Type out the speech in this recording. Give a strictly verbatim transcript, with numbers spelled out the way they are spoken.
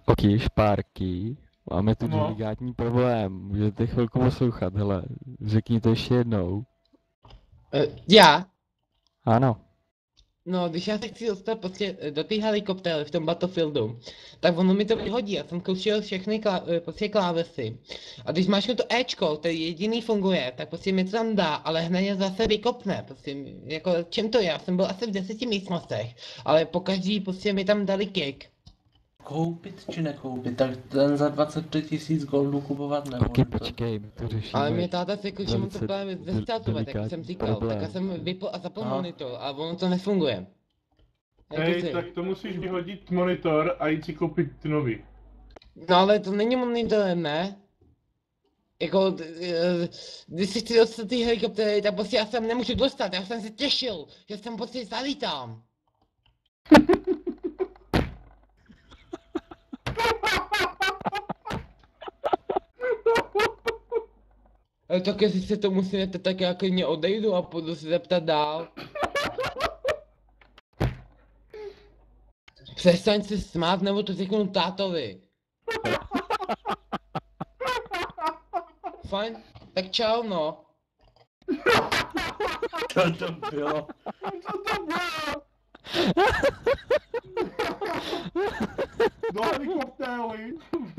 Ok, špárky. Máme tu No. delikátní problém. Můžete chvilku poslouchat, hele. Řekni to ještě jednou. Uh, já? Ano. No, když já se chci dostat prostě do té helikoptéry v tom Battlefieldu, tak ono mi to vyhodí, já jsem zkoušel všechny klá, prostě klávesy. A když máš to Ečko, který jediný funguje, tak prostě mi to tam dá, ale hned je zase vykopne, prostě, jako čem to je, já jsem byl asi v deseti místnostech, ale pokaždý prostě mi tam dali kick. Koupit či nekoupit, tak ten za dvacet pět tisíc goldů kupovat nebo Ok, počkej, my to řešíme. Ale mě táta řekl, že mu to velice právě del- zestartovat, jak jsem delikátní říkal, tak problém. já jsem vypl a zapl Aha. monitor a ono to nefunguje. Jako Hej, si- tak to musíš vyhodit monitor a jít si koupit nový. No ale to není monitorem, ne? Jako, d- eh, když si chci dostat ty helikoptéry, tak prostě já jsem nemůžu dostat, já jsem se těšil, že jsem prostě zalítám. Ale tak jestli se to musíte, tak já klidně odejdu a půjdu se zeptat dál. Přestaň se smát, nebo to řeknu tátovi. Fajn, tak čau no. Co to bylo? Co to bylo? Do helikoptéry!